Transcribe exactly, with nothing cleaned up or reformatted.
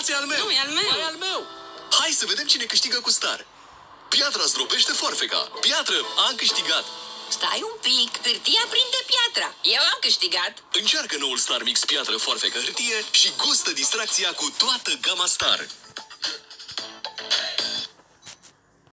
Stați, e al meu! Nu, e al meu! E al meu! Hai să vedem cine câștigă cu Star. Piatra zdrobește foarfeca. Piatră, am câștigat! Stai un pic, hârtia prinde piatra. Eu am câștigat. Încearcă noul Star Mix Piatră, foarfecă, hârtie și gustă distracția cu toată gama Star.